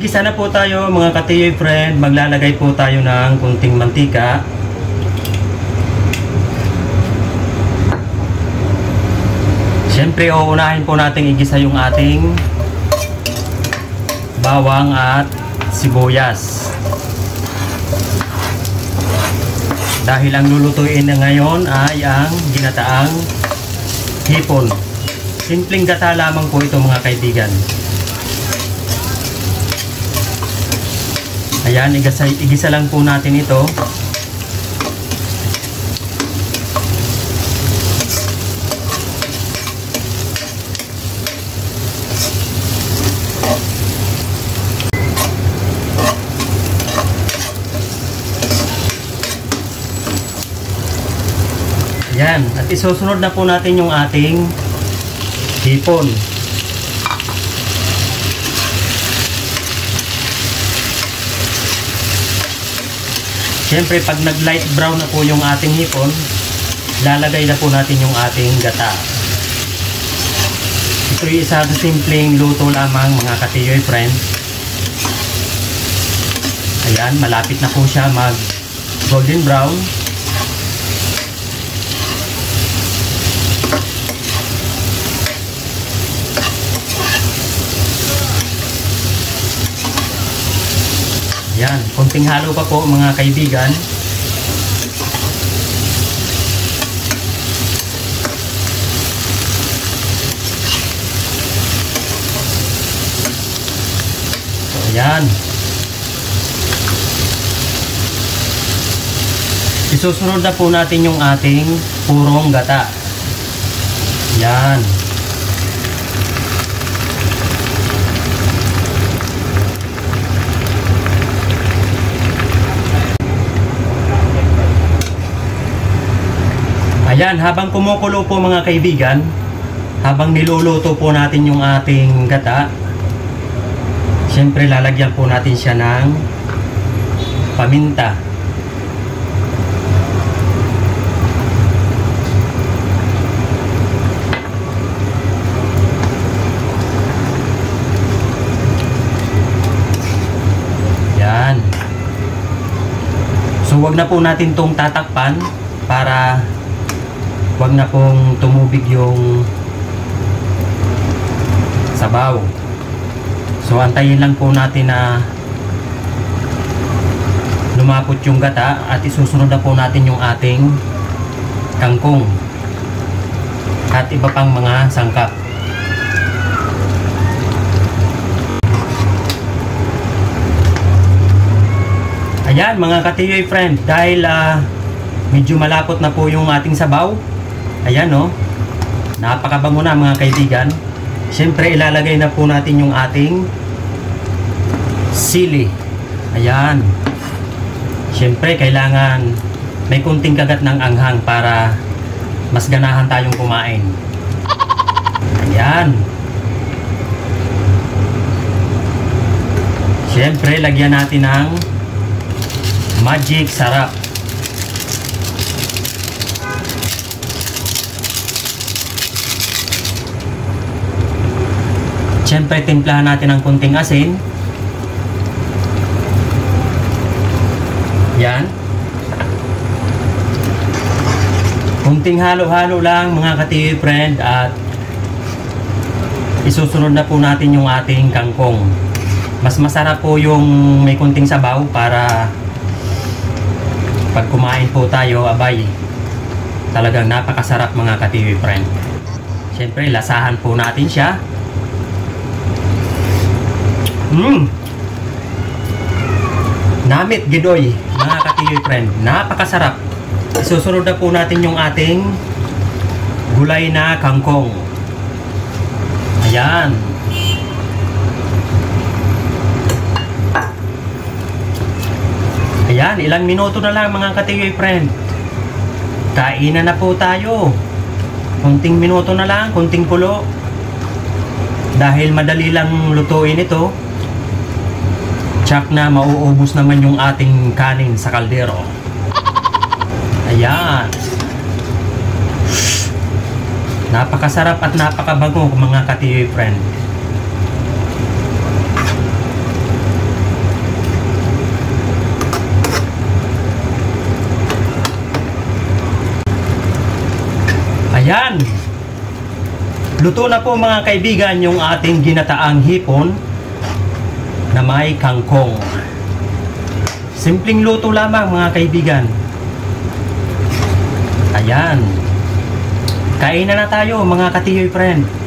Gigisa na po tayo mga katiyoy friend. Maglalagay po tayo ng kunting mantika. Siyempre, uunahin po natin igisa yung ating bawang at sibuyas. Dahil ang lulutuin na ngayon ay ang ginataang hipon. Simpleng gata lamang po ito mga kaibigan. Ayan, igisa lang po natin ito. Ayan, at isusunod na po natin yung ating hipon. Siyempre, pag nag light brown na po yung ating hipon, lalagay na po natin yung ating gata. Ito yung isa sa simpleng luto lamang mga katiyoy friend. Ayan, malapit na po siya mag golden brown. Yan, konting halo pa po mga kaibigan. So, ayan. Isusunod na po natin yung ating purong gata. Yan. Ayan, habang kumukulo po mga kaibigan, habang niluluto po natin yung ating gata, siyempre lalagyan po natin siya ng paminta. Yan. So wag na po natin tong tatakpan para wag na pong tumubig yung sabaw. So antayin lang po natin na lumapot yung gata at isusunod na po natin yung ating kangkong at iba pang mga sangkap. Ayan mga katiyoy friend, dahil medyo malapot na po yung ating sabaw. Ayan o, napakabango na mga kaibigan. Siyempre ilalagay na po natin yung ating sili. Ayan. Siyempre kailangan may kunting kagat ng anghang para mas ganahan tayong kumain. Ayan. Siyempre lagyan natin ng magic sarap. Siyempre, timplahan natin ng kunting asin. Yan. Kunting halo-halo lang mga katiyoy friend at isusunod na po natin yung ating kangkong. Mas masarap po yung may kunting sabaw para pag kumain po tayo, abay, talagang napakasarap mga katiyoy friend. Siyempre, lasahan po natin siya. Namit gidoy mga katiyoy friend, napakasarap. Isusunod na po natin yung ating gulay na kangkong. Ayan. Ayan, ilang minuto na lang mga katiyoy friend, kainan na po tayo. Kunting minuto na lang, kunting kulo. Dahil madali lang lutuin ito, tsak na mauubos naman yung ating kanin sa kaldero. Ayan. Napakasarap at napakabango mga katiyoy friend. Ayan. Luto na po mga kaibigan yung ating ginataang hipon na may kangkong. Simpleng luto lamang mga kaibigan. Ayan. Kain na tayo mga katiyoy friend.